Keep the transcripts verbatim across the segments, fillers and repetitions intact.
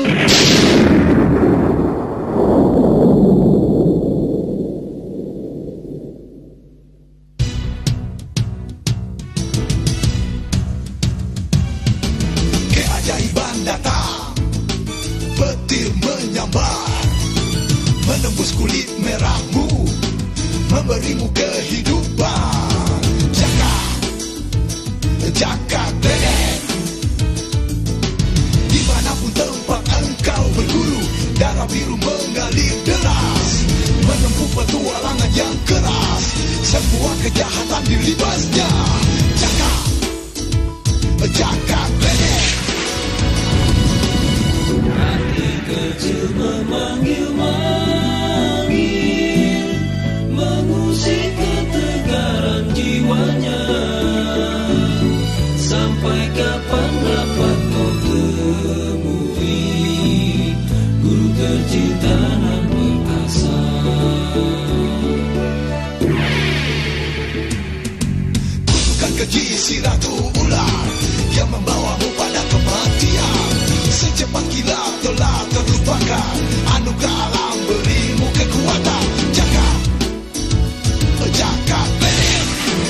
Keajaiban datang, petir menyambar, menembus kulit merahmu, memberimu kehidupan. Jagat, jagat nenek, dimanapun tempat engkau berguru, darah biru mengalir deras, menempuh petualangan yang keras, semua kejahatan dilibasnya. Jagat, jagat nenek. Hati kecil memanggil-manggil, mengusik ketegaran jiwanya. Sampai kapan dapat kau temui guru kecil tanah perkasa? Kutukan keji si ratu ular yang membawamu pada kematian. Secepat kilat telah terlupakan, anugerah alam berimu kekuatan. Jagat, jagat nenek,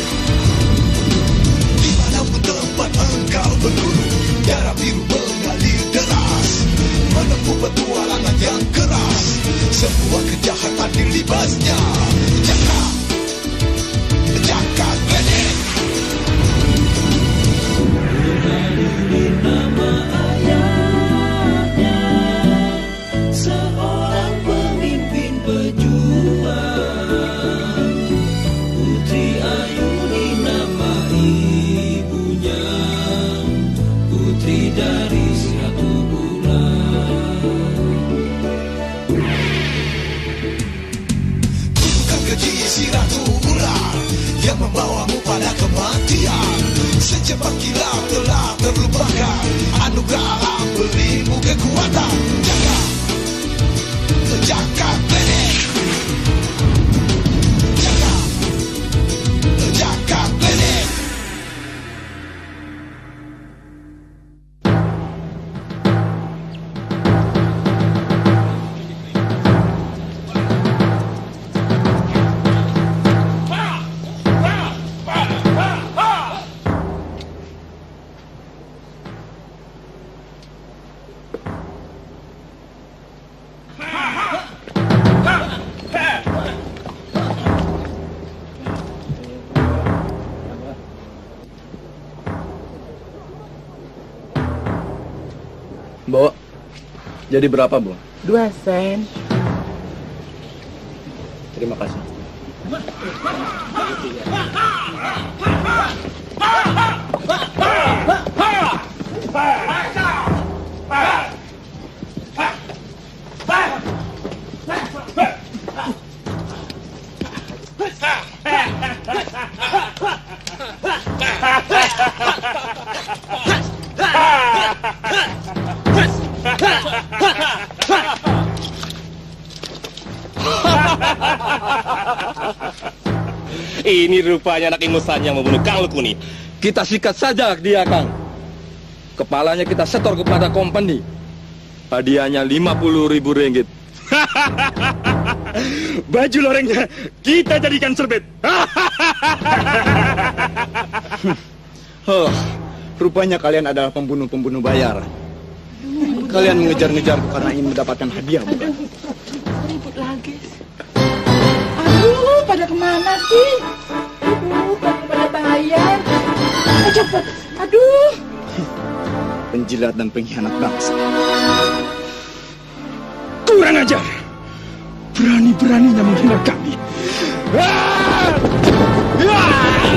dimanapun tempat engkau berguru, darah biru mengalir deras, menempuh petualangan yang keras, semua kejahatan dilibasnya. Jagat, jagat nenek. Nama ayahnya, seorang pemimpin pejuang. Putri Ayuni nama ibunya, putri dari si ratu ular. Kutukan keji si ratu ular yang membawamu pada kematian. Secepat kilat telah terlupakan, anugerah alam berimu kekuatan. Jagat, jagat nenek, jagat, jagat nenek. Bo, jadi berapa, Bo? Dua sen. Terima kasih. Ini rupanya anak ingusan yang membunuh Kang Lukuni. Kita sikat saja dia, Kang. Kepalanya kita setor kepada company. Hadiahnya lima puluh ribu ringgit. Baju lorengnya kita jadikan serbet. Oh, rupanya kalian adalah pembunuh-pembunuh bayar. Kalian mengejar-ngejarku karena ingin mendapatkan hadiah, bukan? Ribut lagi. Aduh, pada kemana sih? Aduh, pada bayar. Ayo cepet. Aduh. Penjilat dan pengkhianat bangsa. Kurang ajar. Berani-beraninya menghina kami. Ah! Ah!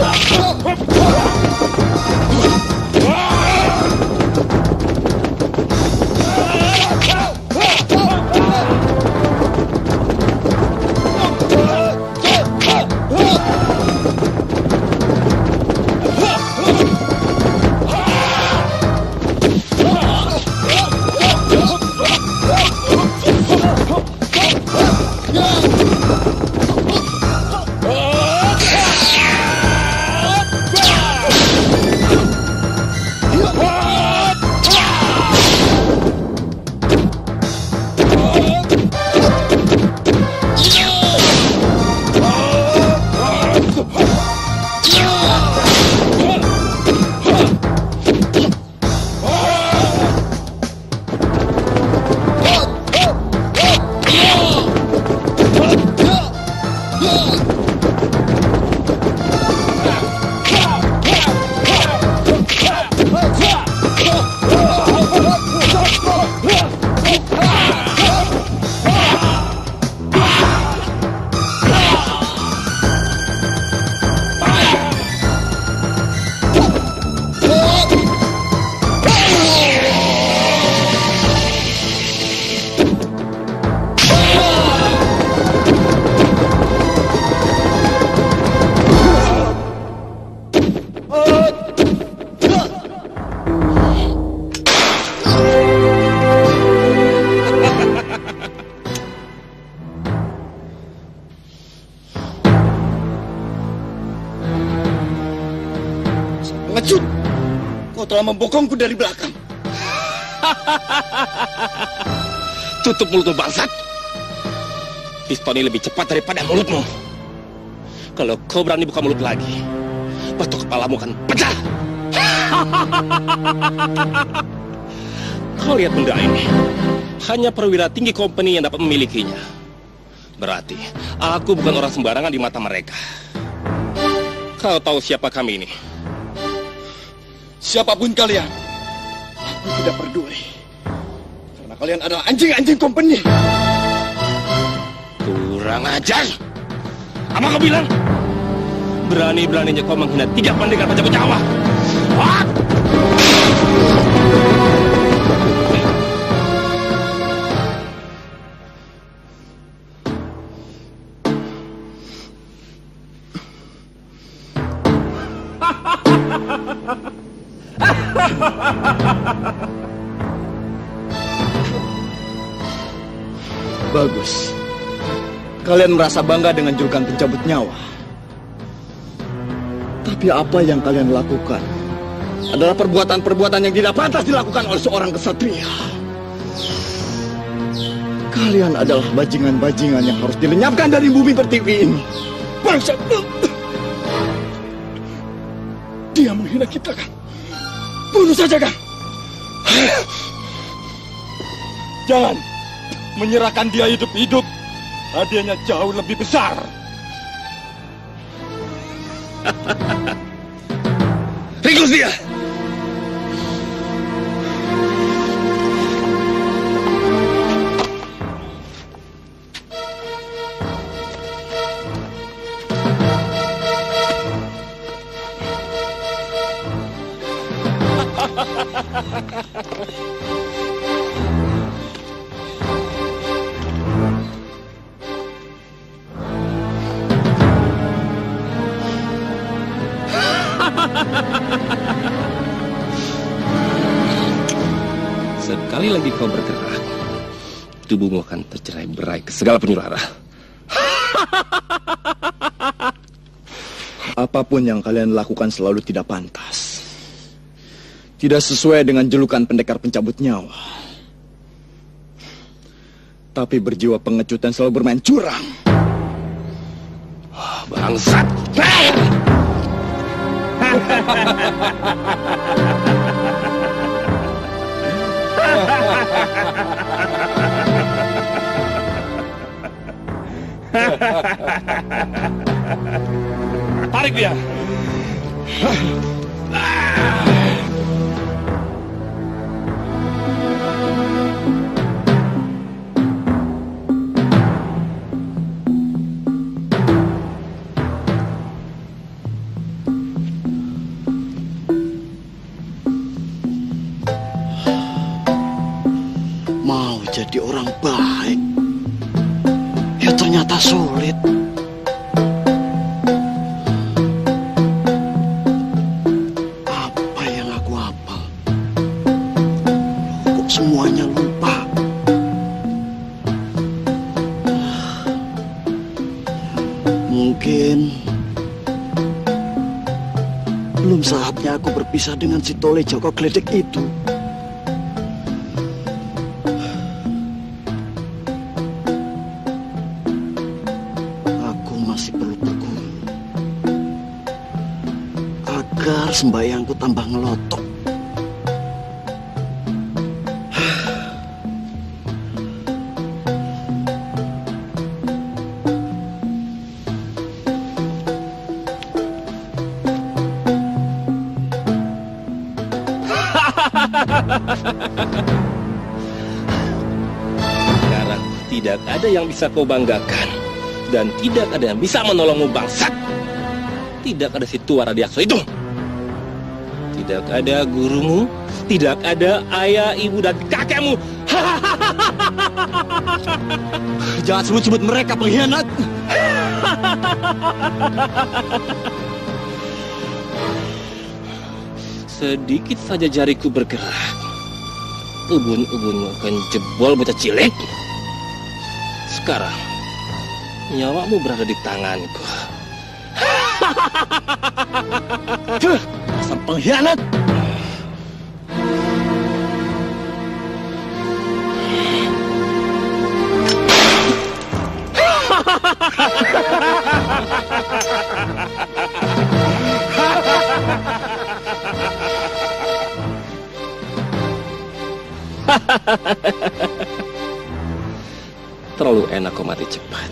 Pengecut, kau telah membokongku dari belakang. Tutup mulutmu, bangsat. Pistol ini lebih cepat daripada mulutmu. Kalau kau berani buka mulut lagi, batu kepalamu akan pecah. Kau lihat benda ini. Hanya perwira tinggi company yang dapat memilikinya. Berarti aku bukan orang sembarangan di mata mereka. Kau tahu siapa kami ini? Siapapun kalian, aku tidak peduli. Karena kalian adalah anjing-anjing company. Kurang ajar. Apa kau bilang? Berani-beraninya kau menghina tiga pendekar pencabut nyawa. What? Bagus. Kalian merasa bangga dengan julukan pencabut nyawa. Tapi apa yang kalian lakukan adalah perbuatan-perbuatan yang tidak pantas dilakukan oleh seorang kesatria. Kalian adalah bajingan-bajingan yang harus dilenyapkan dari bumi pertiwi ini. Bangsa! Dia menghina kita, kan? Bunuh saja, kan? Jangan menyerahkan dia hidup-hidup. Hadiahnya jauh lebih besar. Ringkus dia. Sekali lagi kau bergerak, tubuhmu akan tercerai-berai ke segala penjuru arah. Apapun yang kalian lakukan selalu tidak pantas. Tidak sesuai dengan julukan pendekar pencabut nyawa. Tapi berjiwa pengecut dan selalu bermain curang. Oh, bangsat! Tarik dia. Mungkin belum saatnya aku berpisah dengan si Tole Joko Gledek itu. Aku masih perlu berguru agar sembahyangku tambah ngelotok. Sekarang tidak ada yang bisa kau banggakan dan tidak ada yang bisa menolongmu bangsat. Tidak ada si tua Radiakso itu. Tidak ada gurumu, tidak ada ayah, ibu dan kakekmu. Jangan sebut-sebut mereka pengkhianat. Sedikit saja jariku bergerak, ubun-ubunmu akan jebol bocah cilik. Sekarang, nyawamu berada di tanganku. Dasar pengkhianat! Terlalu enak kau mati cepat.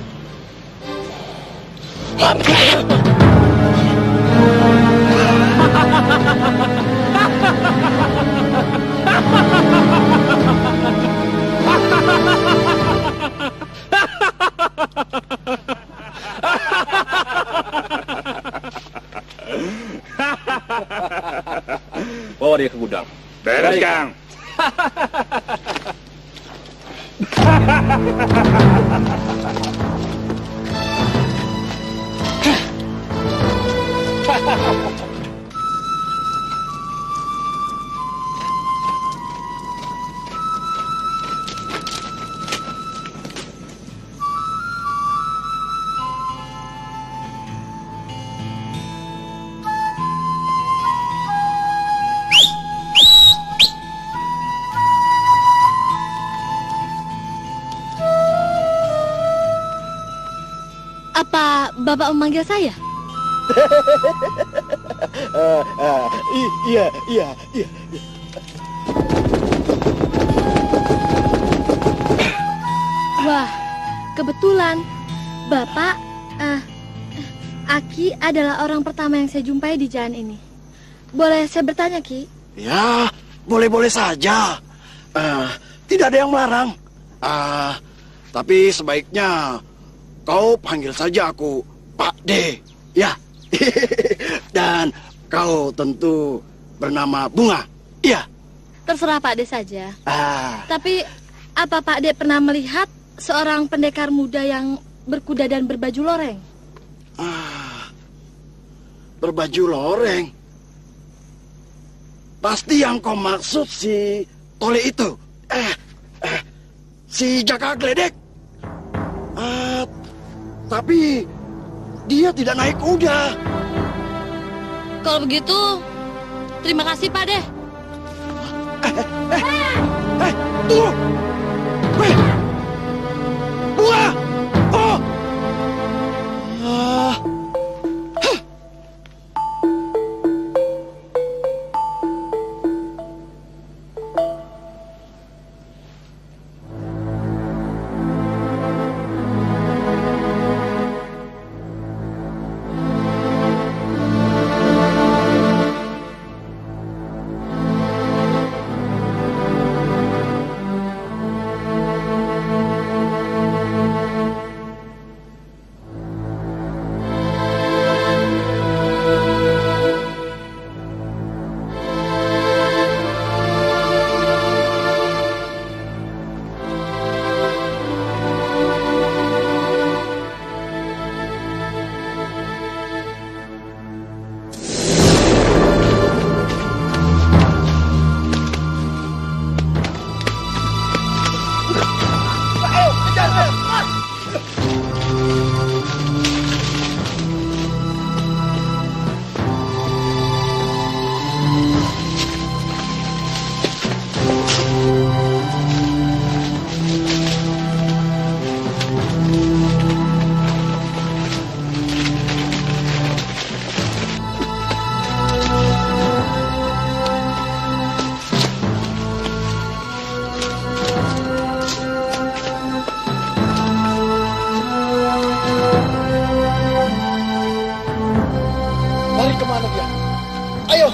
Bawa dia ke gudang. Beres, Kang. Apa Bapak memanggil saya? uh, uh, iya, iya, iya. Wah, kebetulan Bapak, uh, Aki adalah orang pertama yang saya jumpai di jalan ini. Boleh saya bertanya, Ki? Ya, boleh-boleh saja. Uh, tidak ada yang melarang. Uh, tapi sebaiknya kau panggil saja aku Pak D, ya. Dan kau tentu bernama Bunga, iya. Terserah Pak D saja. Ah. Tapi apa Pak D pernah melihat seorang pendekar muda yang berkuda dan berbaju loreng? Ah, berbaju loreng. Pasti yang kau maksud si Tole itu. Eh, eh si Jaka Gledek. Ah, tapi dia tidak naik kuda. Kalau begitu, terima kasih Pak De. Eh, eh, eh, tunggu. Weh, Bunga. Oh. Ah. Huh. kemana dia? Ayo.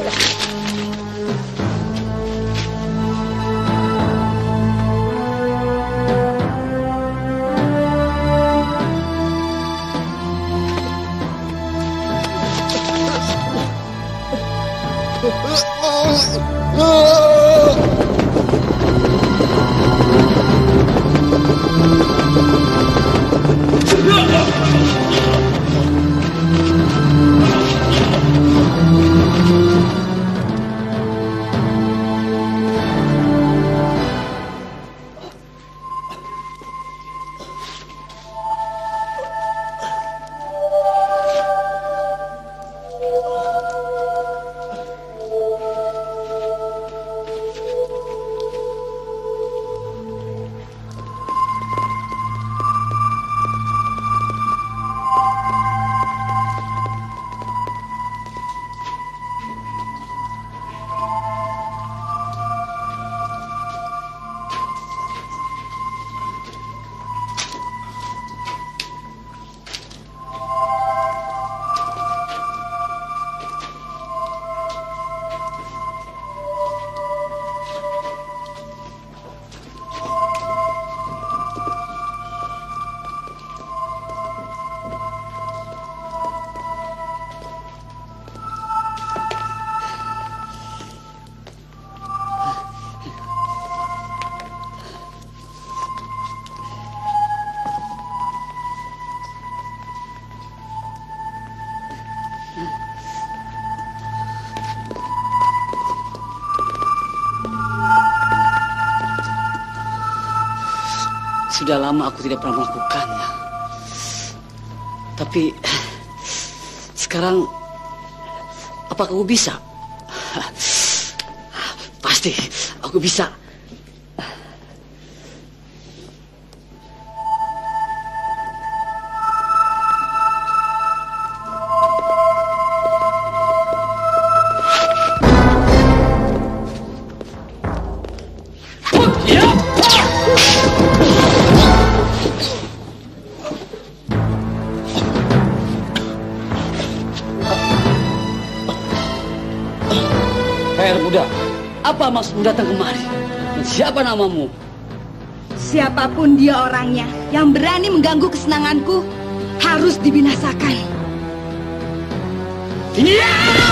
Sudah lama aku tidak pernah melakukannya. Tapi sekarang apakah aku bisa? Pasti aku bisa. Apa maksudmu datang kemari? Dan siapa namamu? Siapapun dia orangnya yang berani mengganggu kesenanganku harus dibinasakan. Iya!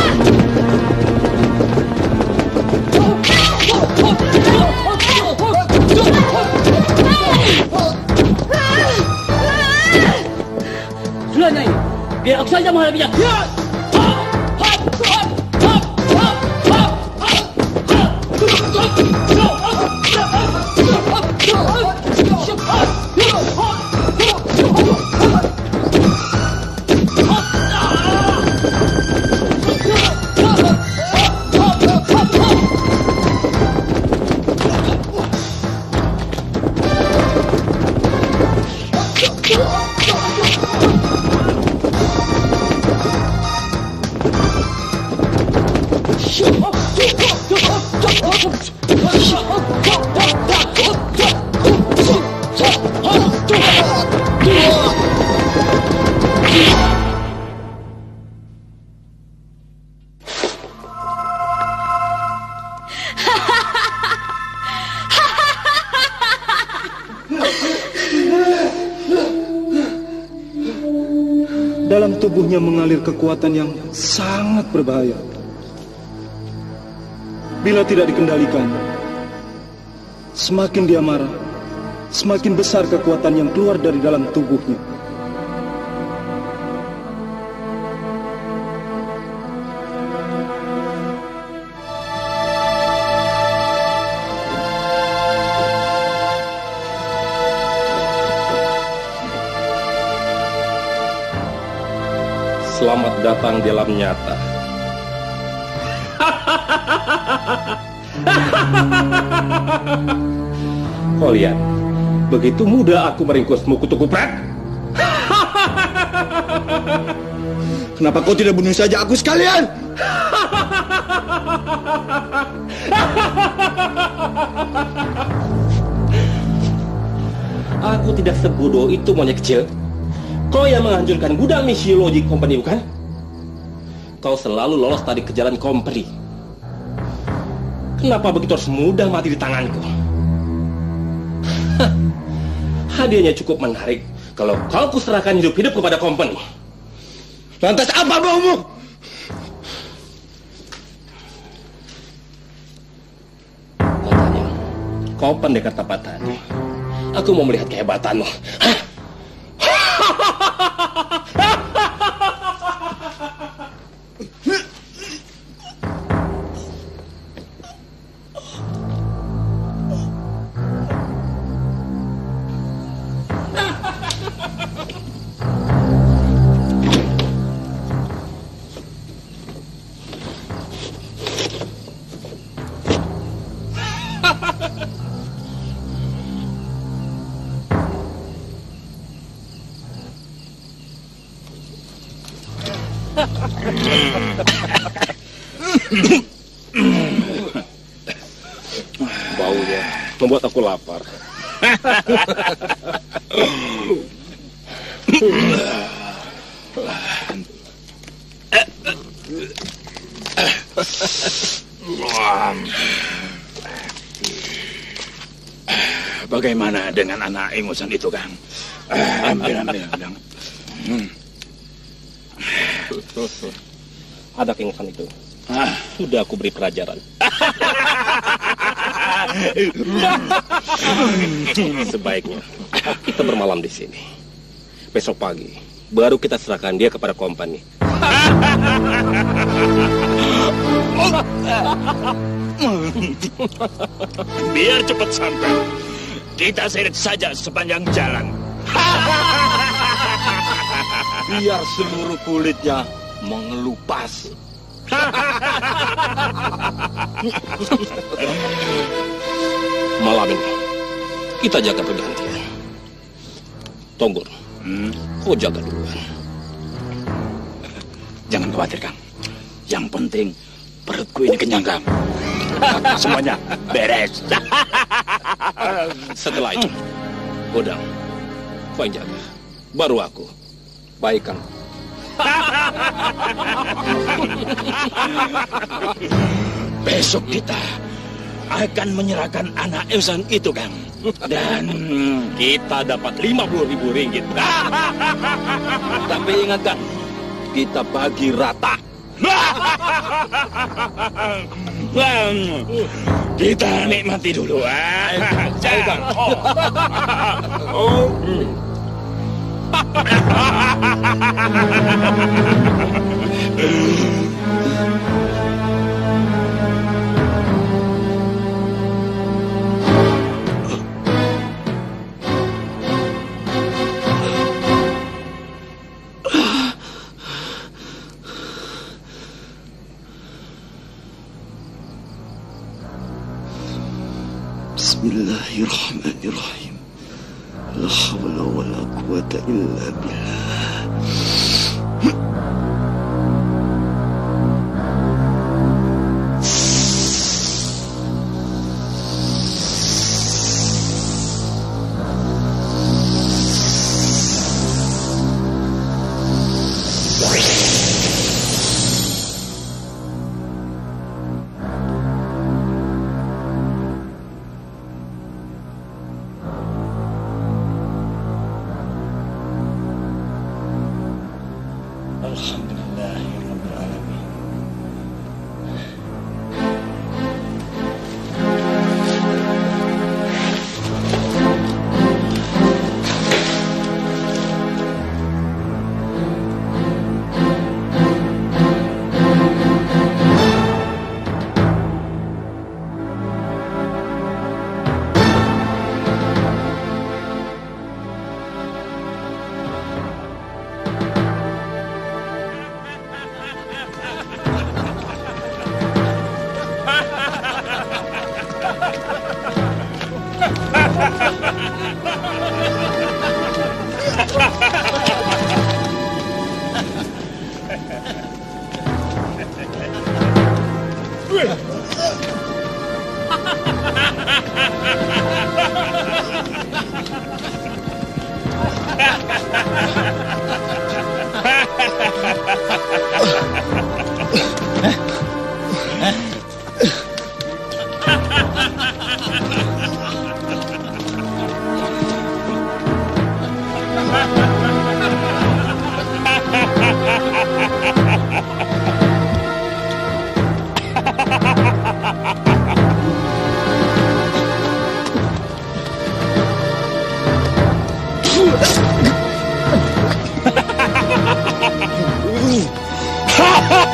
Sudah Nyai, biar aku saja menghadapinya. Dalam tubuhnya mengalir kekuatan yang sangat berbahaya. Bila tidak dikendalikan, semakin dia marah, semakin besar kekuatan yang keluar dari dalam tubuhnya. Selamat datang di alam nyata. Kau lihat, begitu mudah aku meringkusmu, kutu kupret. Kenapa kau tidak bunuh saja aku sekalian? Aku tidak sebodoh itu, monyet kecil. Kau yang menghancurkan gudang Misiology Company, bukan? kau selalu lolos tadi ke jalan kompri. Kenapa begitu harus mudah mati di tanganku? Hah, hadiahnya cukup menarik kalau kau kuserahkan hidup-hidup kepada company. Lantas apa maumu? Katanya, kau pendekar tepat tadi. Aku mau melihat kehebatanmu. Hah? Baunya membuat aku lapar. Bagaimana dengan anak ingusan itu, Kang? Ambil, ambil, ambil. Hmm. Anak ingusan itu sudah aku beri pelajaran. Sebaiknya kita bermalam di sini. Besok pagi baru kita serahkan dia kepada company. Biar cepat sampai. Kita seret saja sepanjang jalan. Biar seluruh kulitnya mengelupas. Malam ini kita jaga pergantian. Tonggor, hmm? Kau jaga duluan. Jangan khawatir, Kang. Yang penting perutku ini kenyang, Kang. Semuanya beres. Setelah itu, Godang, kau yang jaga. Baru aku. Baik, Kang. Besok kita akan menyerahkan anak Eusan itu, Kang. Dan kita dapat lima puluh ribu ringgit. Tapi ingat, Kang, kita bagi rata. Kita nikmati dulu. Ayo, Kang. Oh. Bismillahirrahmanirrahim. La hawla wa la quwata illa billah.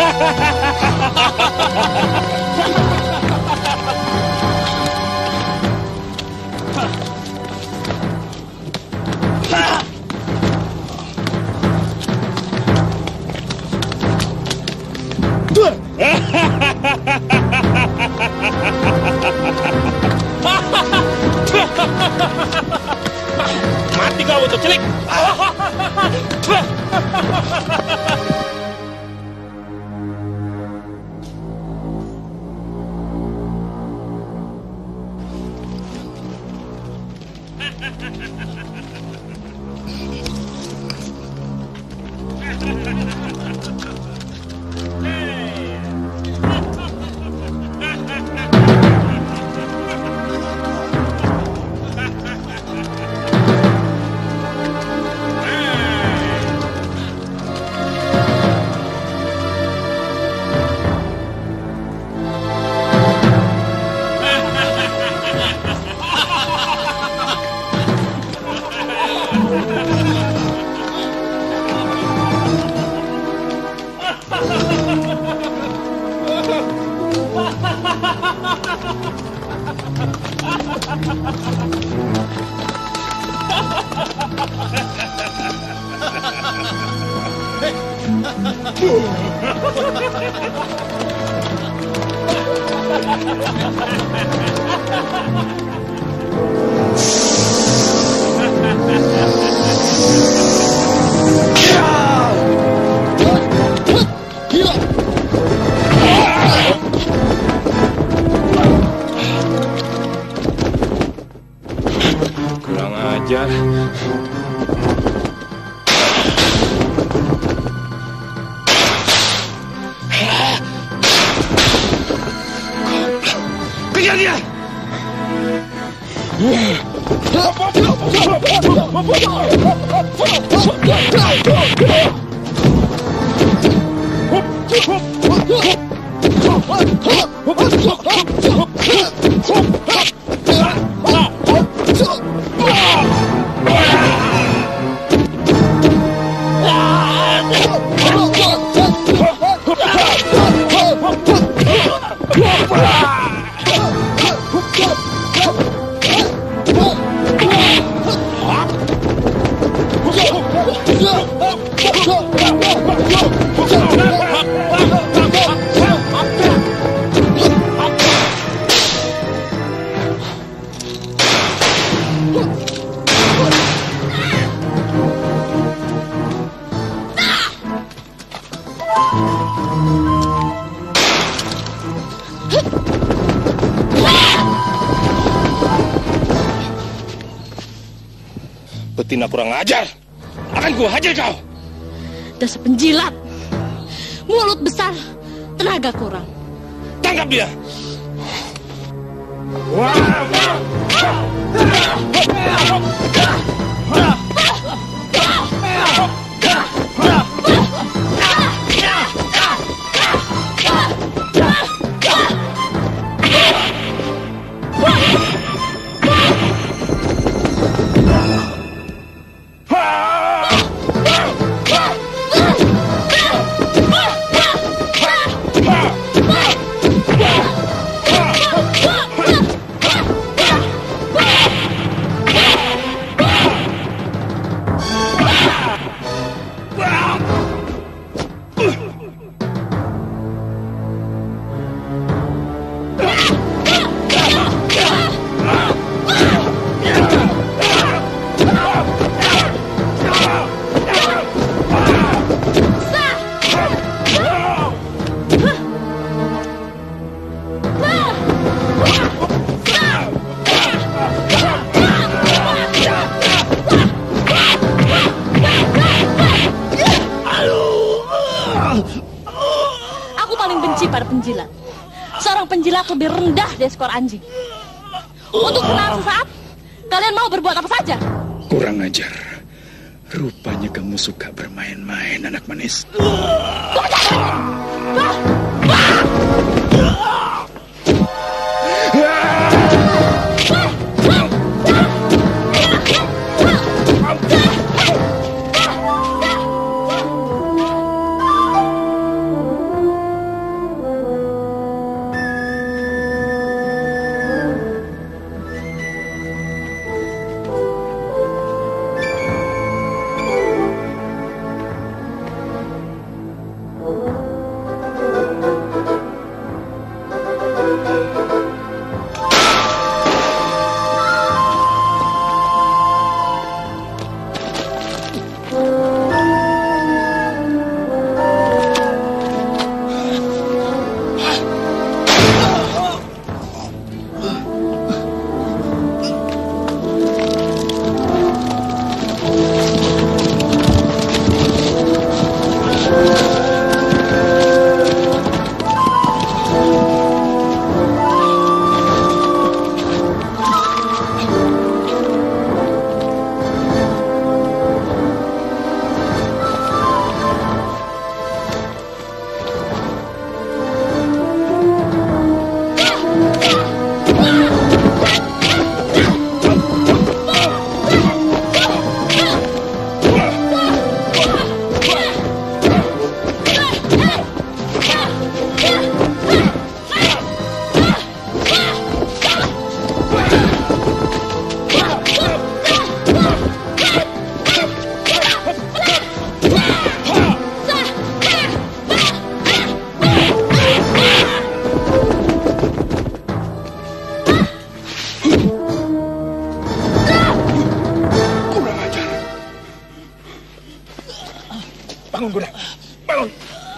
Mati kau untuk celik. Kurang ajar. Kejar dia! Betina kurang ajar. Akan gua hajar kau. Dasar penjilat. Mulut besar, tenaga kurang. Tangkap dia. Penjilat. Seorang penjilat lebih rendah dari skor anjing. Untuk senang sesaat, kalian mau berbuat apa saja? Kurang ajar. Rupanya kamu suka bermain-main, anak manis. Bangun, Kuda. Bangun.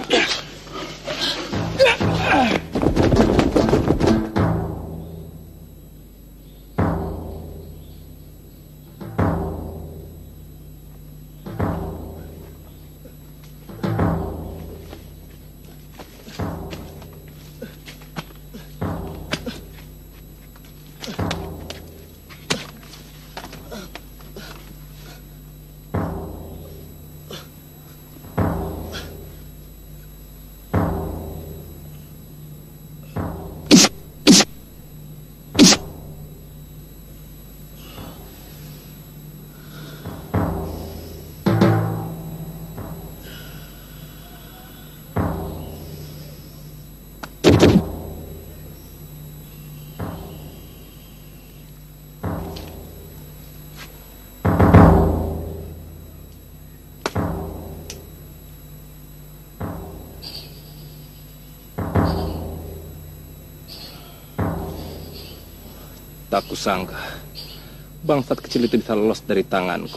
Tak kusangka bangsat kecil itu bisa lolos dari tanganku.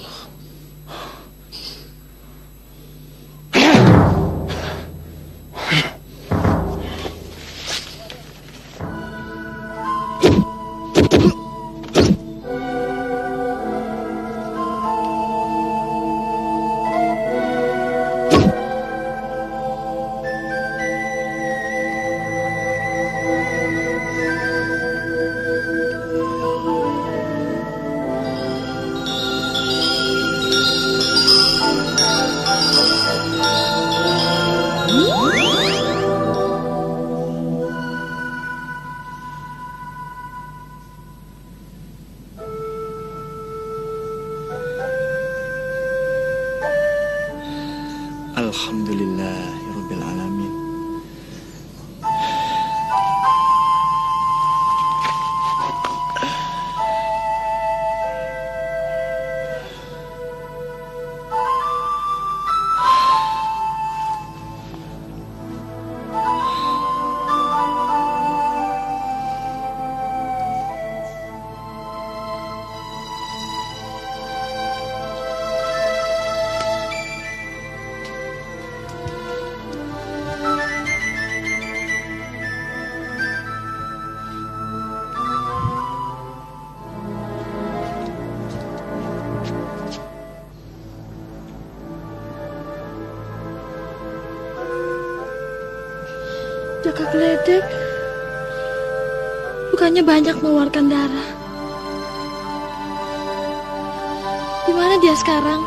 Alhamdulillahirabbil alamin. Jaka Gledek bukannya banyak mengeluarkan darah. Di mana dia sekarang?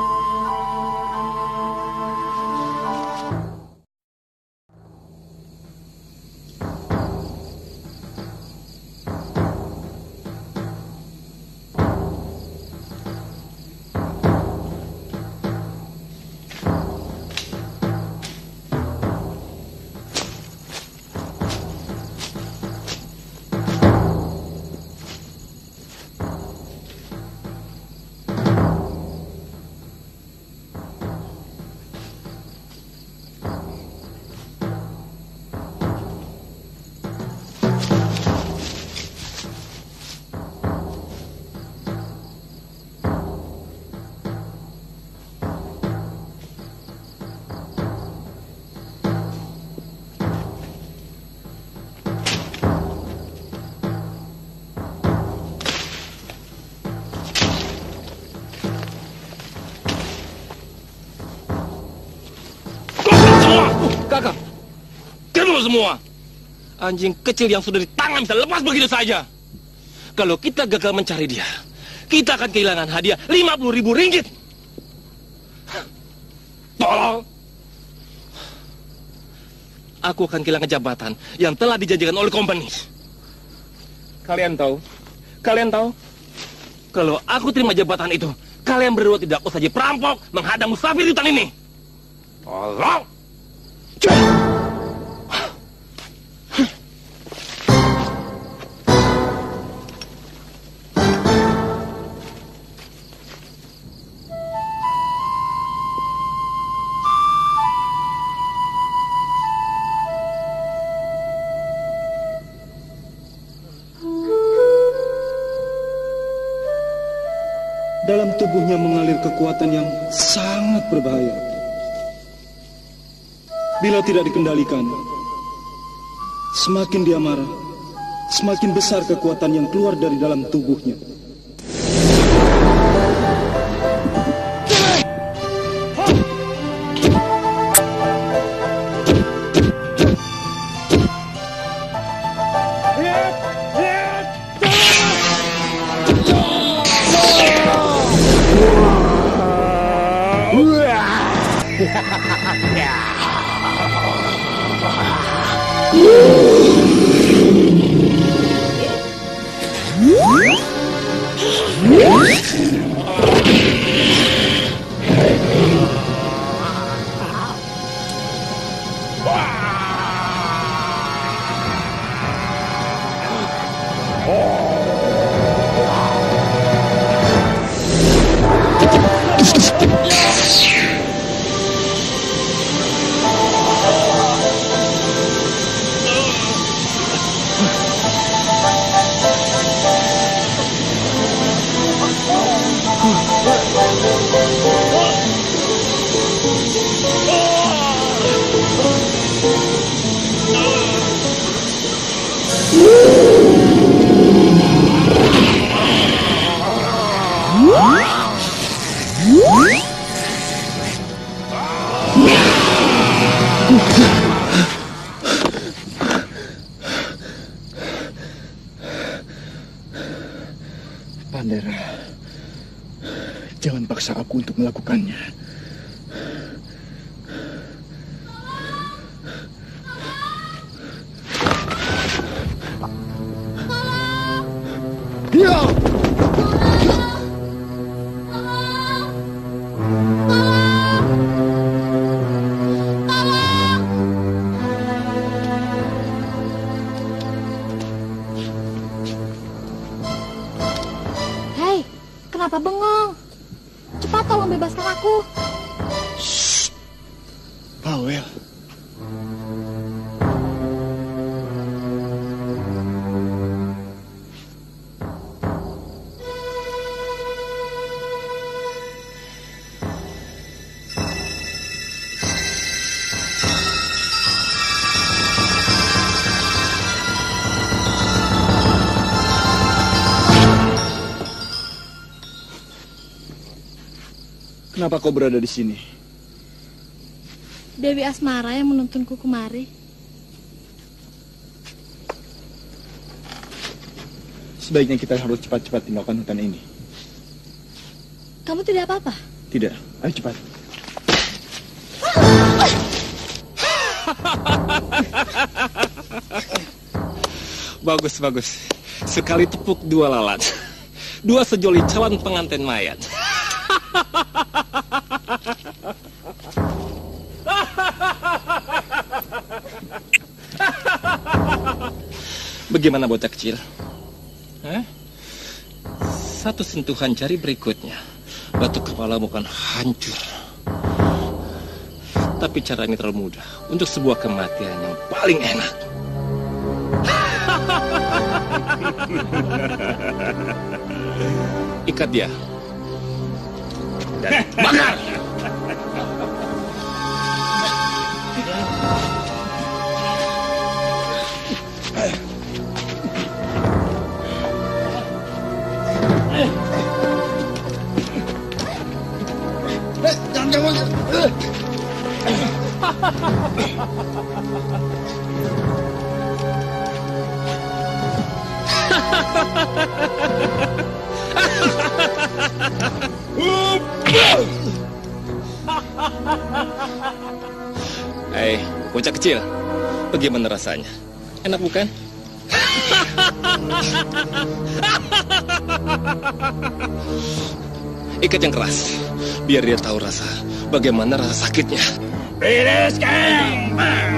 Kakak, kamu semua anjing kecil yang sudah di tangan bisa lepas begitu saja. Kalau kita gagal mencari dia, kita akan kehilangan hadiah lima puluh ribu ringgit. Tolong. Aku akan kehilangan jabatan yang telah dijanjikan oleh company. Kalian tahu? Kalian tahu? Kalau aku terima jabatan itu, kalian berdua tidak usah jadi perampok menghadang musafir di hutan ini. Tolong. Dalam tubuhnya mengalir kekuatan yang sangat berbahaya. Bila tidak dikendalikan, semakin dia marah, semakin besar kekuatan yang keluar dari dalam tubuhnya. Pandera, jangan paksa aku untuk melakukannya. Ya! Hei, kenapa bengong? Cepat tolong bebaskan aku. Shh. Bawel. Kenapa kau berada di sini? Dewi Asmara yang menuntunku kemari. Sebaiknya kita harus cepat-cepat tinggalkan hutan ini. Kamu tidak apa-apa? Tidak, ayo cepat. Bagus, bagus. Sekali tepuk dua lalat. Dua sejoli calon pengantin mayat. Bagaimana bocah kecil? Hah? Satu sentuhan jari berikutnya, batu kepalamu akan hancur. Tapi cara ini terlalu mudah untuk sebuah kematian yang paling enak. Ikat dia dan bakar. Jangan, jangan. Hei, bocah kecil, bagaimana rasanya? Enak bukan? Ikat yang keras, biar dia tahu rasa bagaimana rasa sakitnya. Bereskan!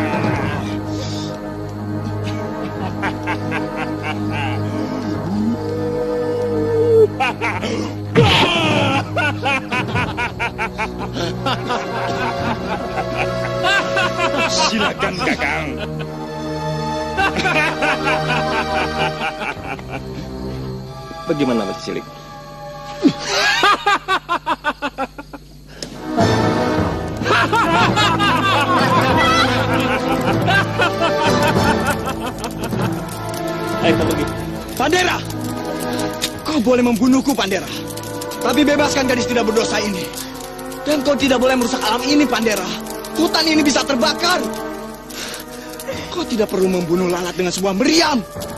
Silakan, Kakang. Bagaimana, bocah cilik? Ayo kita pergi. Pandera! Kau boleh membunuhku, Pandera. Tapi bebaskan gadis tidak berdosa ini. Dan kau tidak boleh merusak alam ini, Pandera. Hutan ini bisa terbakar. Kau tidak perlu membunuh lalat dengan sebuah meriam.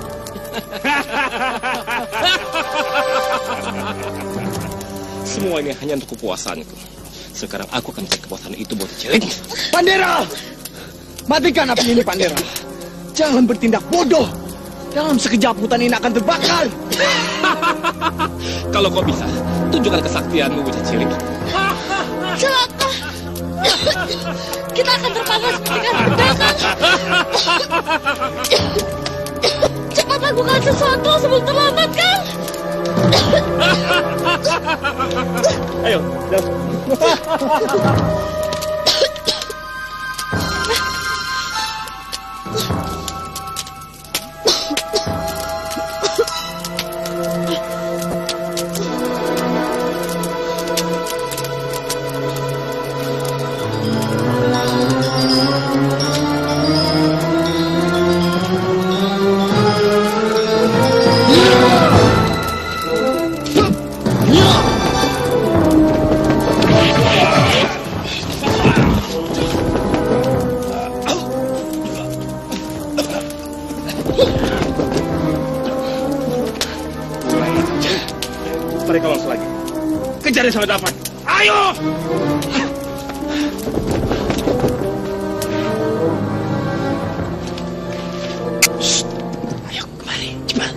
Semua ini hanya untuk kepuasanku. Sekarang aku akan mencari kepuasan itu buat cilik. Pandera! Matikan api ini, Pandera. Jangan bertindak bodoh. Dalam sekejap hutan ini akan terbakar. Kalau kau bisa, tunjukkan kesaktianmu, bocah cilik. Celaka. Kita akan terpangkas seperti ledakan. Cepat lakukan sesuatu sebelum terlambat, kan? Ayo, dah. Mereka lolos lagi. Kejar dia sampai dapat. Ayo! Shh. Ayo kemari, cepat.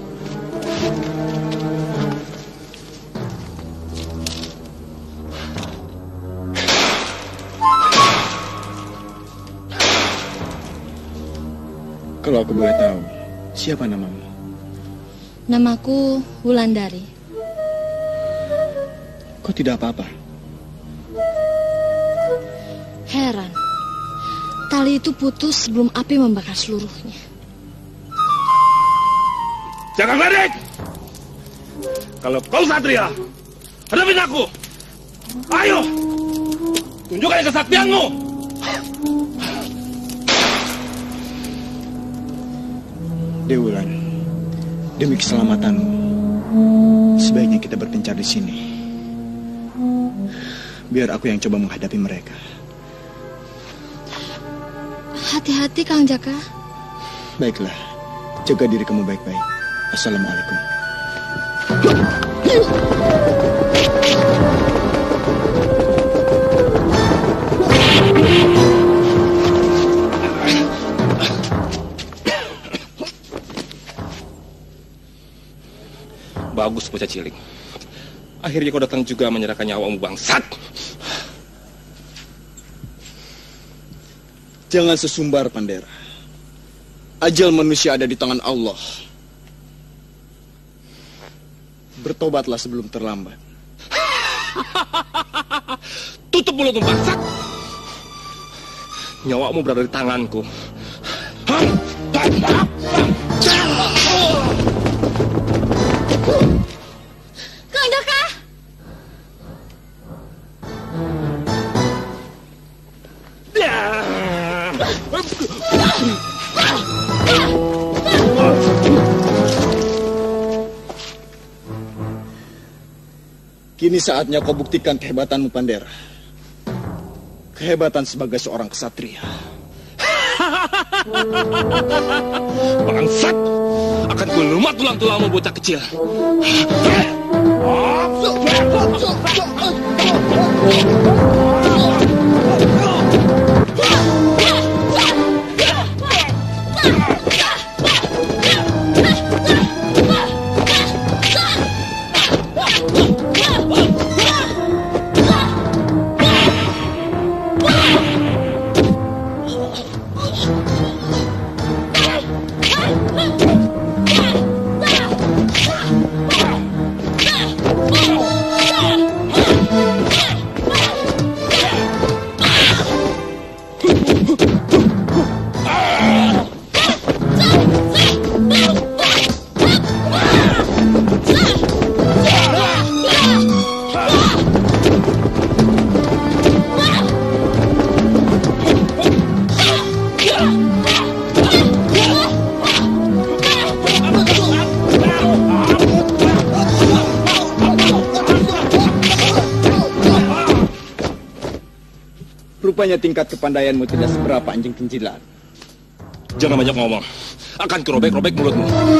Kalau aku boleh tahu, siapa namamu? Namaku Wulandari. Kau tidak apa-apa? Heran. Tali itu putus sebelum api membakar seluruhnya. Jangan ledek! Kalau kau satria, hadapin aku! Ayo! Tunjukkan kesaktianmu! Dewulan, demi keselamatanmu, sebaiknya kita berpencar di sini. Biar aku yang coba menghadapi mereka. Hati-hati, Kang Jaka. Baiklah, jaga diri kamu baik-baik. Assalamualaikum. Bagus, bocah cilik. Akhirnya kau datang juga menyerahkan nyawamu, bangsat. Jangan sesumbar, Pandera. Ajal manusia ada di tangan Allah. Bertobatlah sebelum terlambat. Tutup mulutmu, bangsat. Nyawamu berada di tanganku. Kang Jaka! Kini saatnya kau buktikan kehebatanmu, Pandera. Kehebatan sebagai seorang kesatria. Bangsat! Akan kulumat tulang-tulangmu, bocah kecil. Rupanya tingkat kepandaianmu tidak seberapa anjing penjilat. Jangan banyak ngomong. Akan kerobek-robek mulutmu.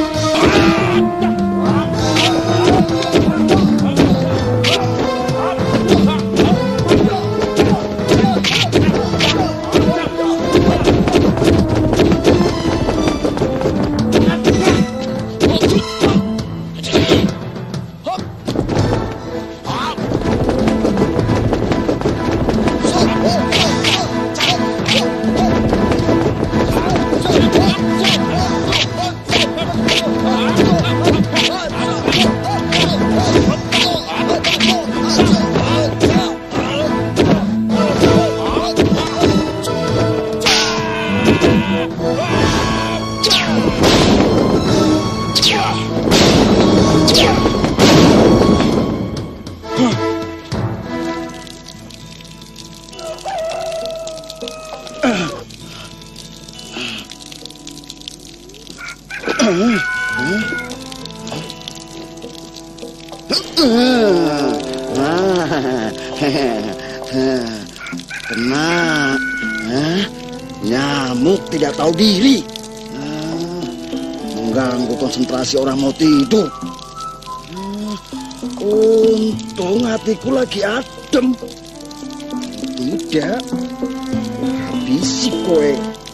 Kena. Hah? Nyamuk tidak tahu diri. Ah, mengganggu konsentrasi orang mau tidur. Ah, untung hatiku lagi adem. Tidak. Habisi kowe.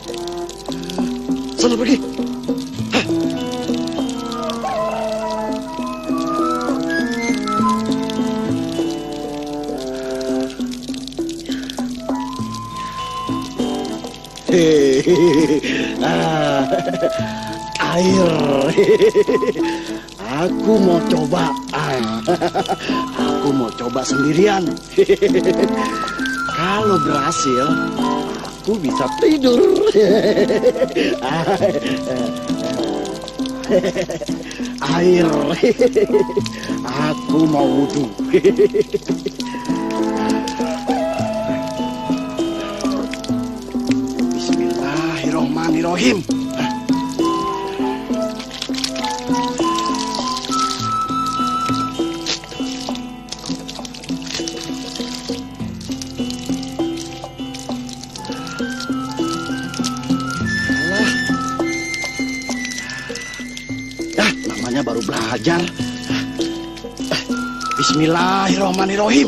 Sana pergi. Hah. Ah, air. Aku mau coba. Ah, aku mau coba sendirian. Kalau berhasil, aku bisa tidur. Air. Aku mau wudhu. Bismillahirrahmanirrahim. Baru belajar. Bismillahirrahmanirrahim.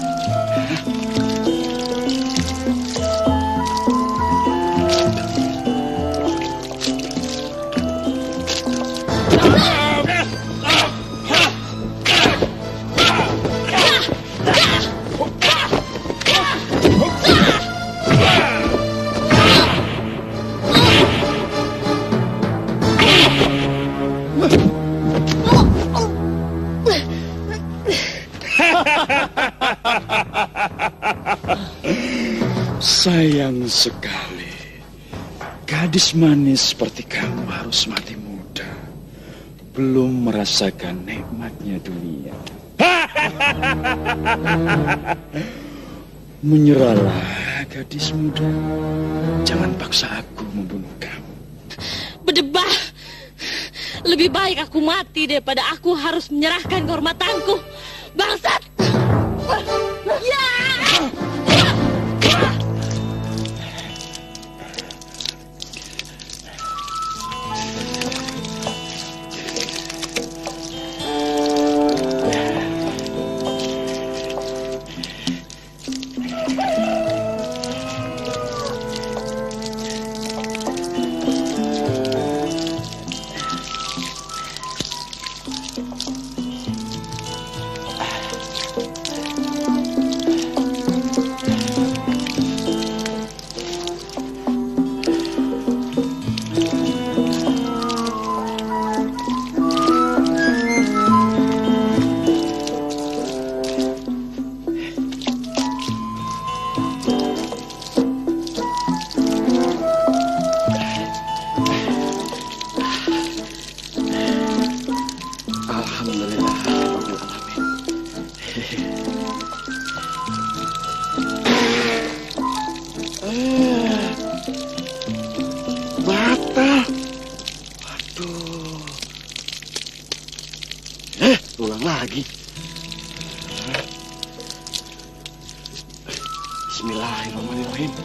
Sayang sekali, gadis manis seperti kamu harus mati muda, belum merasakan nikmatnya dunia. Menyerahlah, gadis muda. Jangan paksa aku membunuh kamu. Berdebah, lebih baik aku mati daripada aku harus menyerahkan kehormatanku. Bangsat! Ya! Lagi. Bismillahirrahmanirrahim.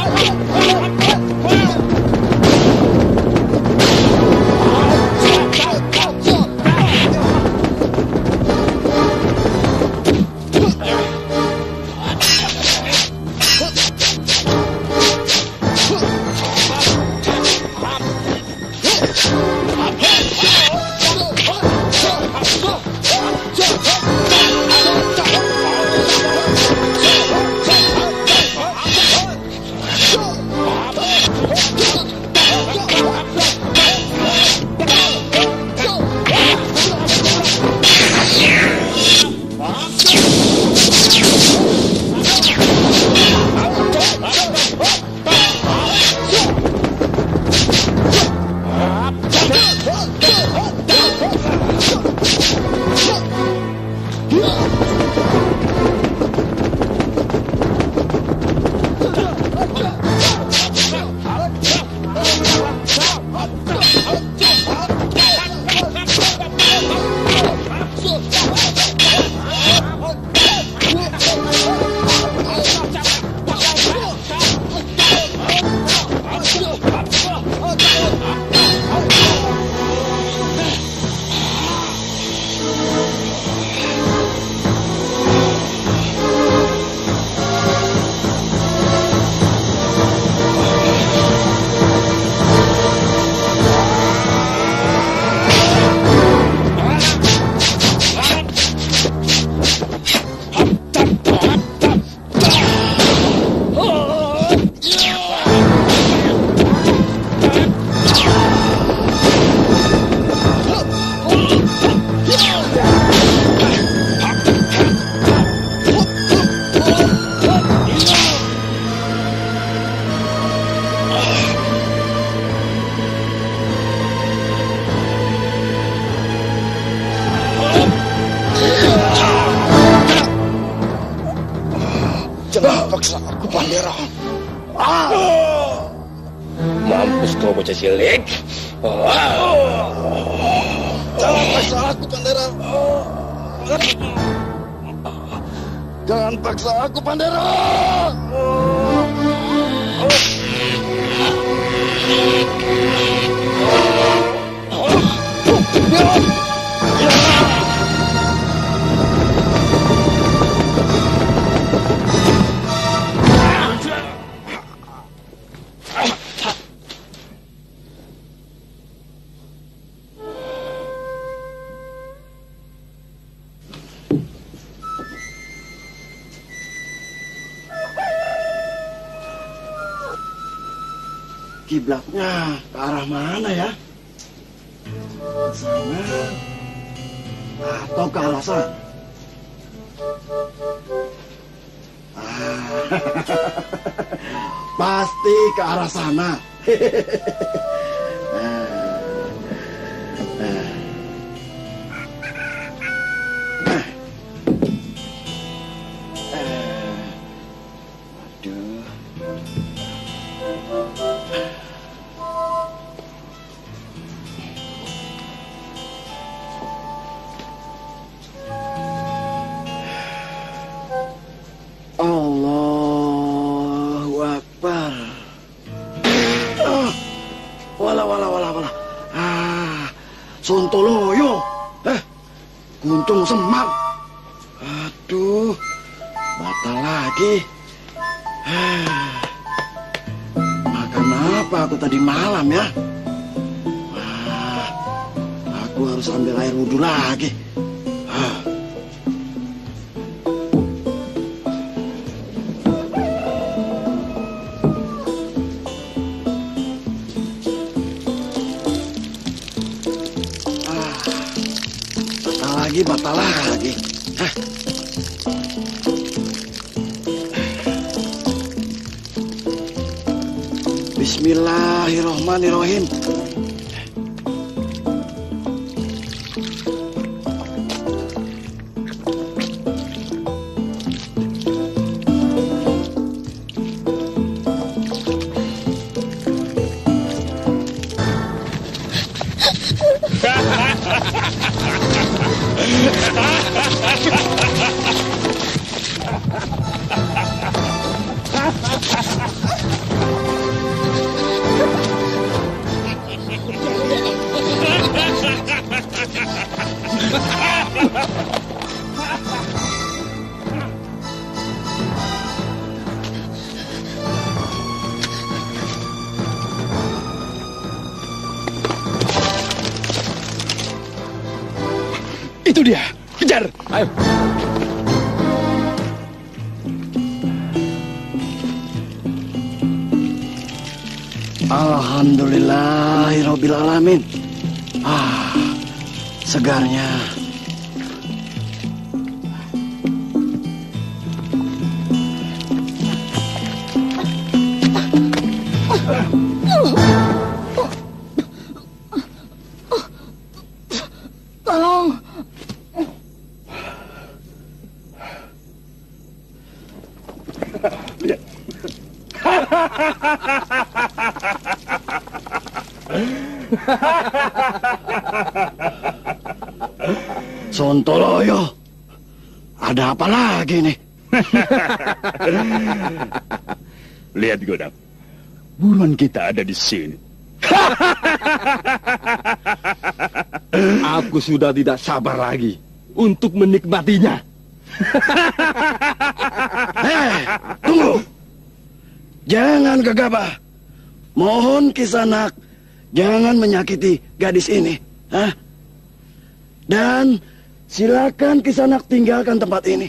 Jangan paksa aku, Pandera. Ah. Mampus kau bocah cilik. Ah. Jangan paksa aku, Pandera. Jangan paksa aku, Pandera. Kiblatnya ke arah mana ya? Sana atau ke arah sana? Ah, pasti ke arah sana. Allahu Akbar. Ah, wala wala wala wala. Ah, Sontoloyo. Eh, Guntung Semar. Aduh, batal lagi. Ah, makan apa aku tadi malam ya? Wah, aku harus ambil air wudhu lagi. Ah. Lagi batal lagi. Hah. Bismillahirrahmanirrahim. Itu dia. Kejar. Ayo. Alhamdulillahirabbil alamin. Ah, segarnya. Tolong. Sontoloyo, ada apa lagi nih? Lihat Godam, buruan kita ada di sini. Aku sudah tidak sabar lagi untuk menikmatinya. Hei, tunggu. Jangan gegabah. Mohon Kisanak, jangan menyakiti gadis ini. Hah? Dan silakan Kisanak tinggalkan tempat ini.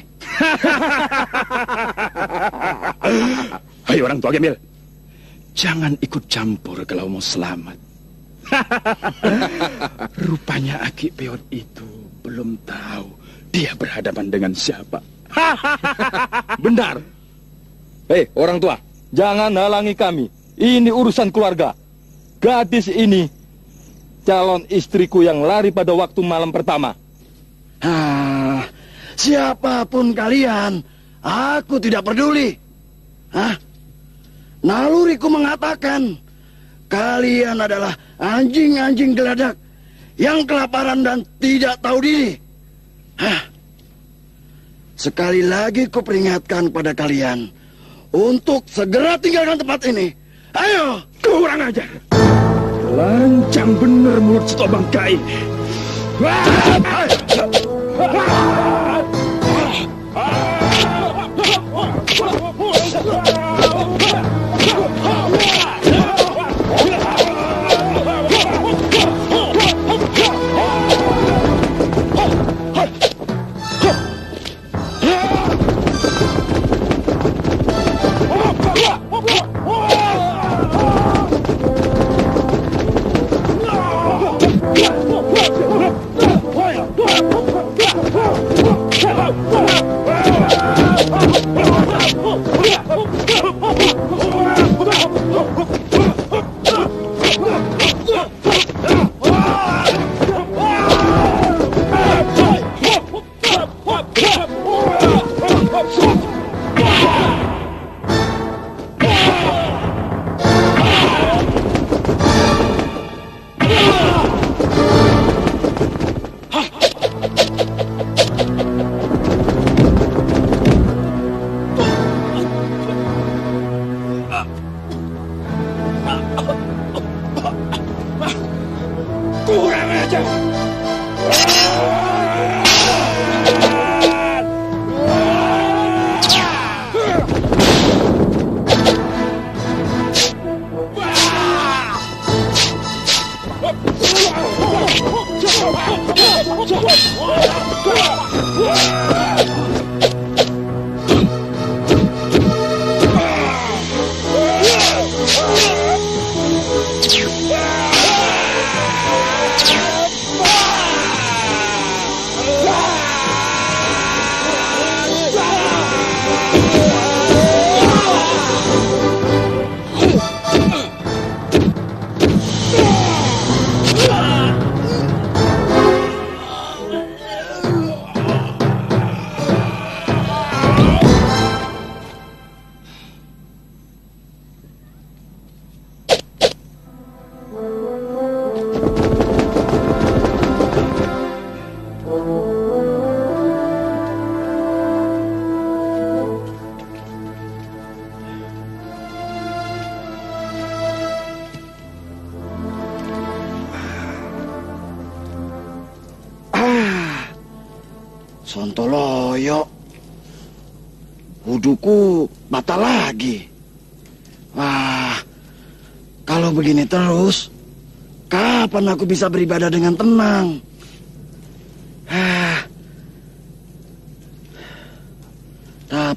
Hai orang tua Gembel, jangan ikut campur kalau mau selamat. Rupanya Aki Peot itu belum tahu dia berhadapan dengan siapa. Benar. Hei, orang tua, jangan halangi kami. Ini urusan keluarga. Gadis ini calon istriku yang lari pada waktu malam pertama. Ah, siapapun kalian, aku tidak peduli. Hah? Naluriku mengatakan kalian adalah anjing-anjing geladak yang kelaparan dan tidak tahu diri. Hah? Sekali lagi kuperingatkan pada kalian untuk segera tinggalkan tempat ini. Ayo, kurang ajar. Lancang bener mulut si Tobangka ini. Kurang ajar. Sontoloyo, wuduku batal lagi. Wah, kalau begini terus, kapan aku bisa beribadah dengan tenang? Ah,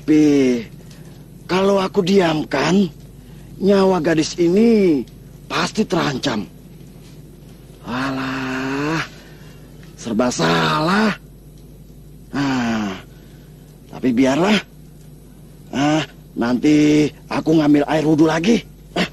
Tapi kalau aku diamkan, nyawa gadis ini pasti terancam. Alah, serba salah. Nah, tapi biarlah. Ah, nanti aku ngambil air wudhu lagi. Ah.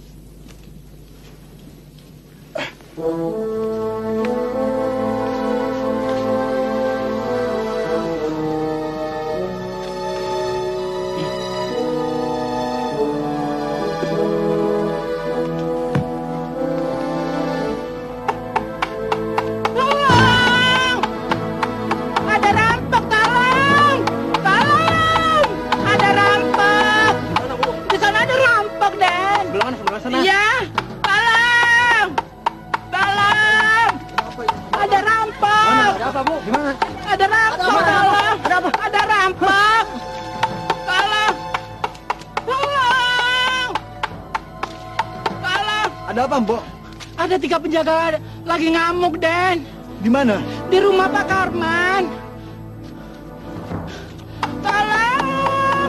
Ada apa, Mbok? Ada tiga penjaga lagi ngamuk, Den. Di mana? Di rumah Pak Karman. Tolong!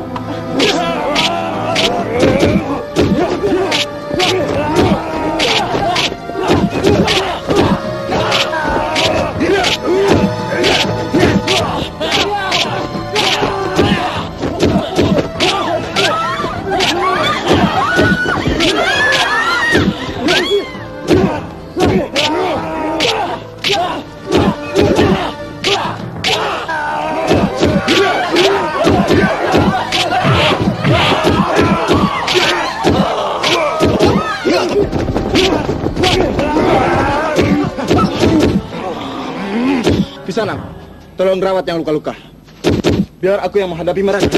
Kisanak, tolong rawat yang luka-luka. Biar aku yang menghadapi mereka.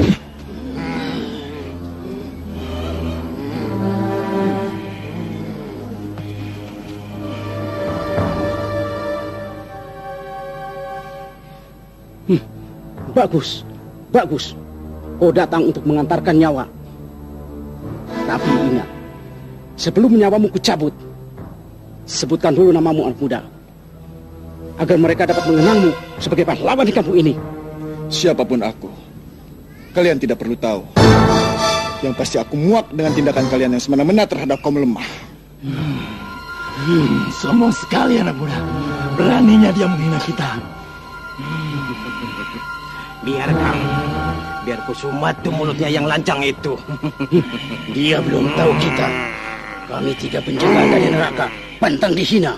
Hmm, bagus, bagus. Kau datang untuk mengantarkan nyawa. Tapi ingat, sebelum nyawamu kucabut, sebutkan dulu namamu, anak muda, agar mereka dapat mengenangmu sebagai pahlawan di kampung ini. Siapapun aku, kalian tidak perlu tahu. Yang pasti aku muak dengan tindakan kalian yang semena-mena terhadap kaum lemah. Hmm. Hmm, sombong sekali anak muda. Beraninya dia menghina kita. Hmm. Biarkan, biar ku sumat tuh mulutnya yang lancang itu. Dia belum tahu kita. Kami tiga penjaga dari neraka, pantang dihina.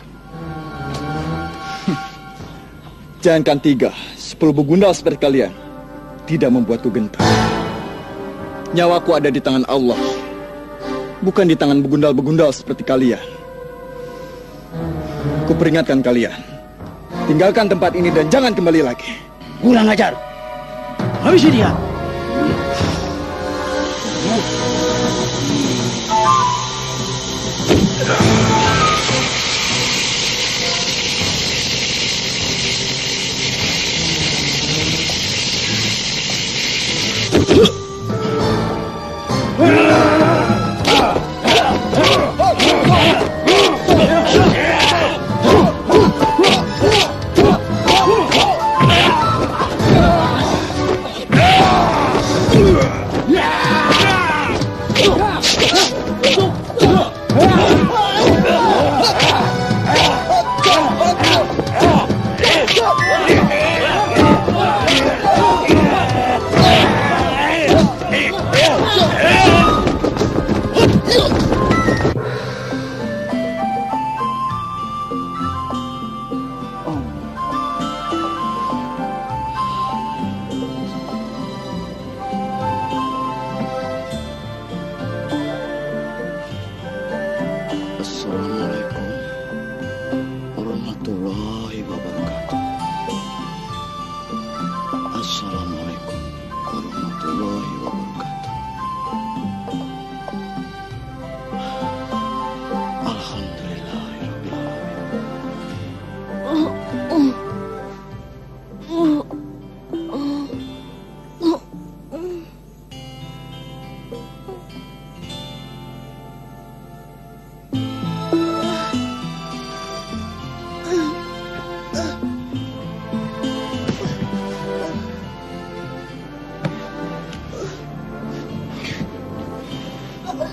Jangankan tiga, sepuluh begundal seperti kalian tidak membuatku gentar. Nyawaku ada di tangan Allah, bukan di tangan begundal-begundal seperti kalian. Kuperingatkan kalian, tinggalkan tempat ini dan jangan kembali lagi. Kurang ajar, habisi dia. Assalamualaikum warahmatullahi wabarakatuh. Assalamualaikum warahmatullahi wabarakatuh. Alhamdulillahirabbil alamin.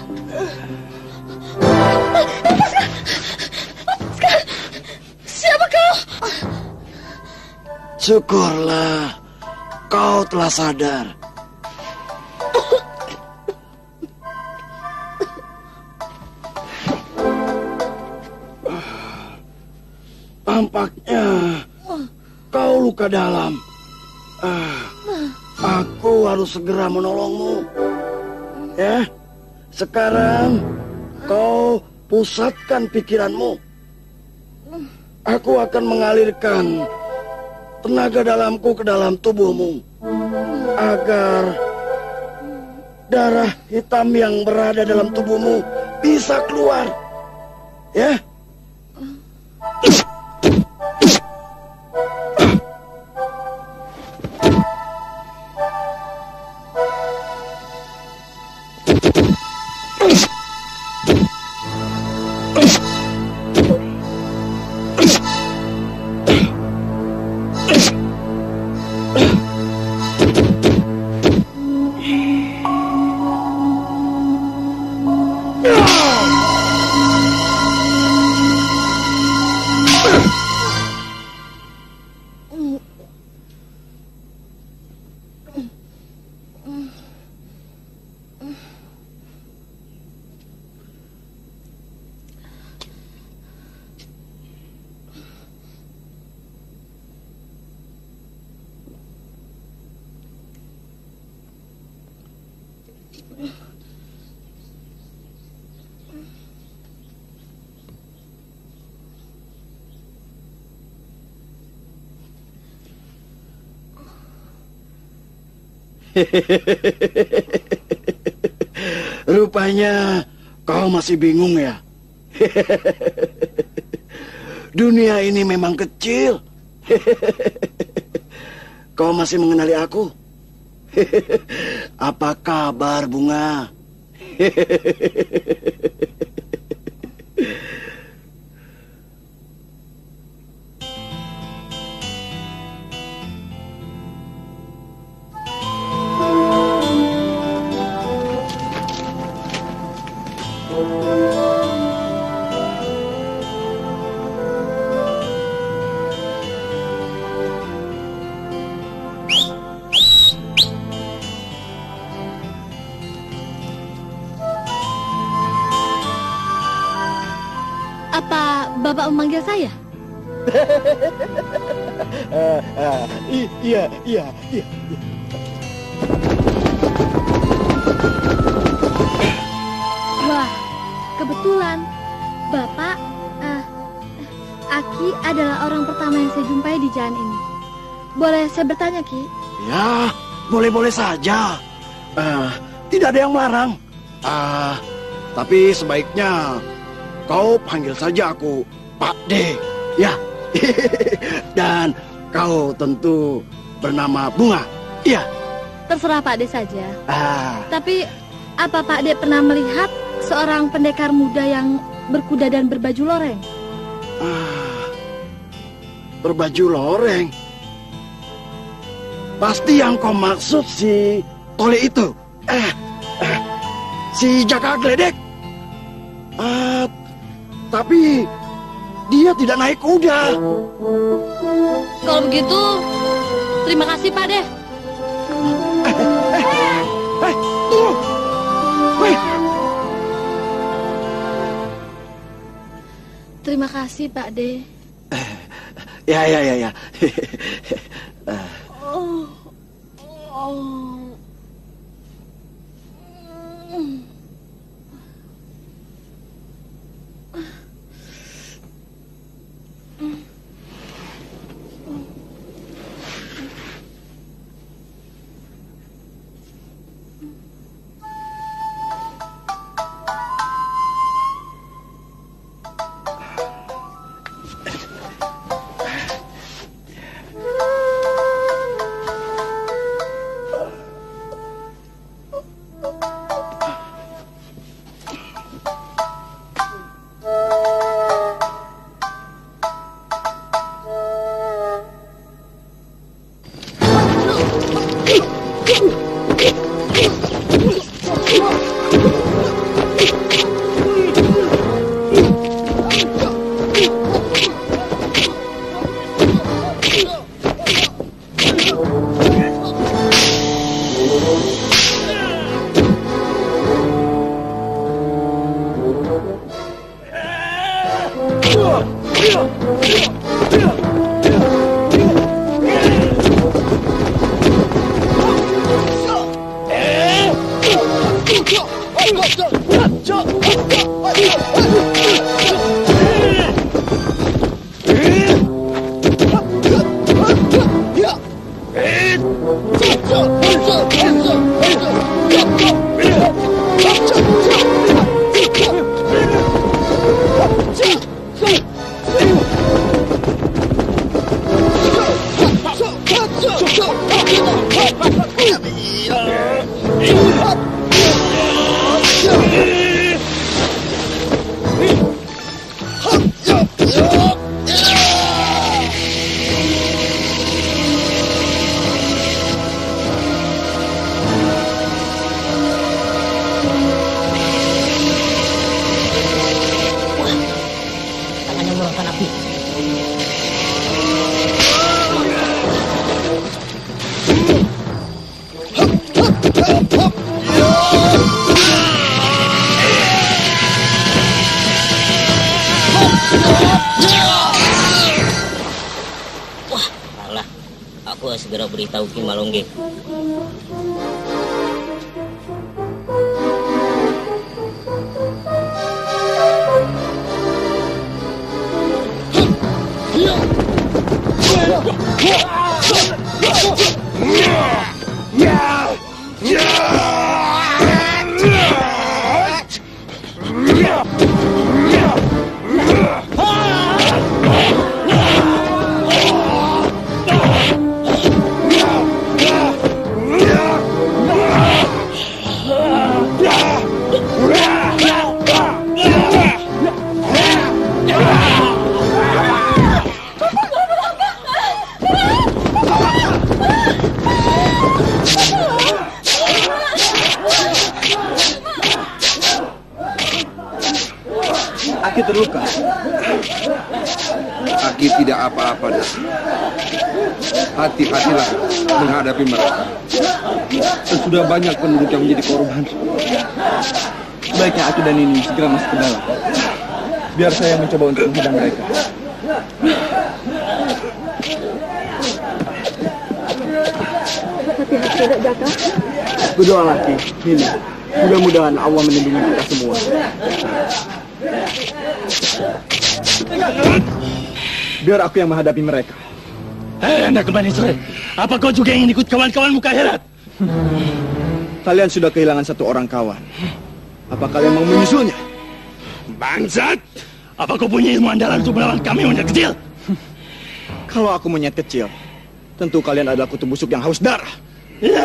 Siapa kau? Syukurlah kau telah sadar. Tampaknya kau luka dalam. Ah, aku harus segera menolongmu. Ya, sekarang kau pusatkan pikiranmu. Aku akan mengalirkan tenaga dalamku ke dalam tubuhmu agar darah hitam yang berada dalam tubuhmu bisa keluar. Ya. Rupanya kau masih bingung ya? Dunia ini memang kecil. Kau masih mengenali aku? Apa kabar, Bunga? Apa Bapak memanggil saya? uh, uh, iya, iya, iya. Wah, kebetulan Bapak, uh, Aki adalah orang pertama yang saya jumpai di jalan ini. Boleh saya bertanya, Ki? Ya, boleh-boleh saja. Uh, tidak ada yang melarang. Uh, tapi sebaiknya kau panggil saja aku Pak D, ya. Dan kau tentu bernama Bunga, iya. Terserah Pak D saja. Ah. Tapi apa Pak D pernah melihat seorang pendekar muda yang berkuda dan berbaju loreng? Ah, berbaju loreng? Pasti yang kau maksud si Tole itu. Eh, eh si Jaka Gledek. Ah, tapi dia tidak naik kuda. Kalau begitu, terima kasih Pak De. Eh, eh, eh, tunggu. Weh. Terima kasih Pak De. Eh, ya, ya, ya, ya. Oh, oh. Aku segera beritahu Ki Malongge. Aki terluka. Aki tidak apa-apa, Dak. Hati-hatilah menghadapi mereka. Sudah banyak penduduk yang menjadi korban. Sebaiknya Aki dan Nini segera masuk ke dalam. Biar saya mencoba untuk menghadang mereka. Hati-hati, Dek Jaka. Berdoalah, Ki, Nini. Mudah-mudahan Allah melindungi kita semua. Biar aku yang menghadapi mereka. Hei, anak kembali sore. Apa kau juga ingin ikut kawan-kawanmu ke akhirat? Kalian sudah kehilangan satu orang kawan. Apa kalian mau menyusulnya? Bangsat! Apa kau punya ilmu andalan untuk melawan kami, monyet kecil? Kalau aku monyet kecil, tentu kalian adalah kutu busuk yang haus darah. Ya!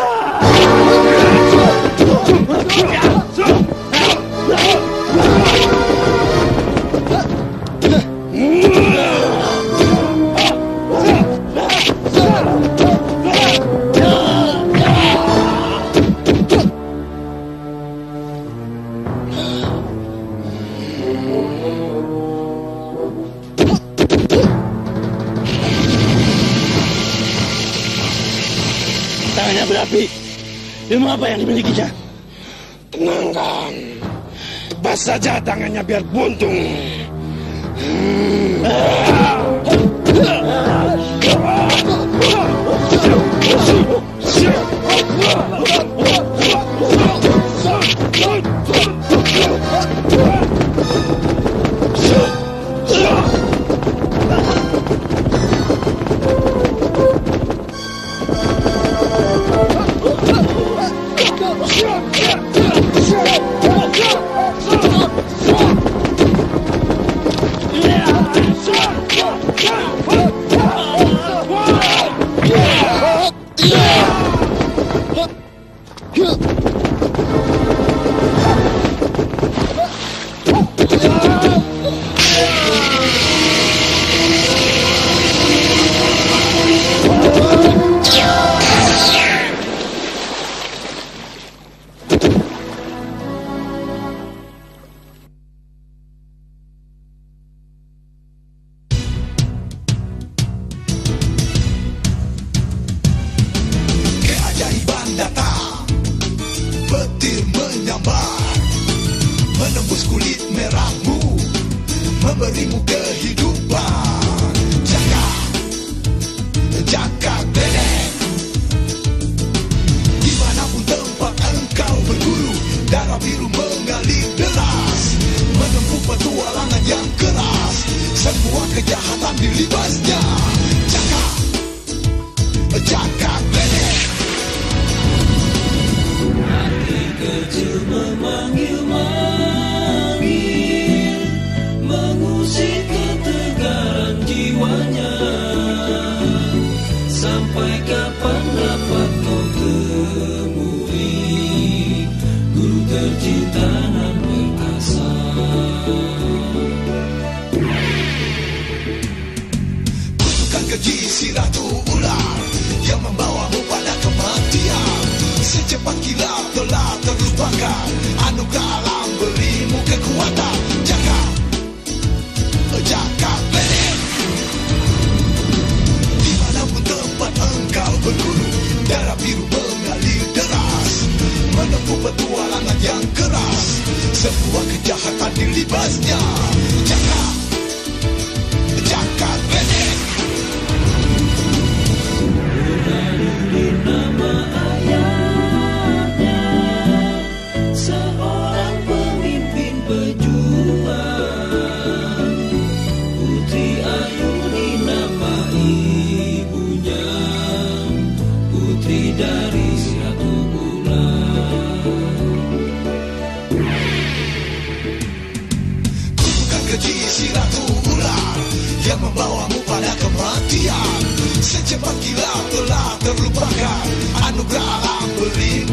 Tangannya berapi. Ilmu apa yang dimilikinya? Tenangkan. Bas saja tangannya biar buntung. Hmm. Menembus kulit merahmu, memberimu kehidupan. Cakak Gledek. Dimanapun tempat engkau berguru, darah biru mengalir deras, menempuh petualangan yang keras, semua kejahatan dilibasnya. Cakak, Cakak Gledek. Hati kecil memanggil-manggil, mengusik ketegaran jiwanya. Sampai kapan dapat kau temui guru tercinta nan perkasa? Kutukan keji si ratu ular yang membawamu pada kematian. Secepat kilat telah terlupakan, anugerah alam berimu kekuatan. Cakap, Cakak Gledek. Dimanapun tempat engkau berguru, darah biru mengalir deras, menempuh petualangan yang keras, sebuah kejahatan dilibasnya. Cakap, Cakak Gledek. Nama ayahnya seorang pemimpin pejuang, Putri Ayuni nama ibunya, putri dari si Ratu Ular. Kutukan keji si ratu ular yang membawamu pada kematian. Secepat kilat telah terlupakan, anugerah alam berimu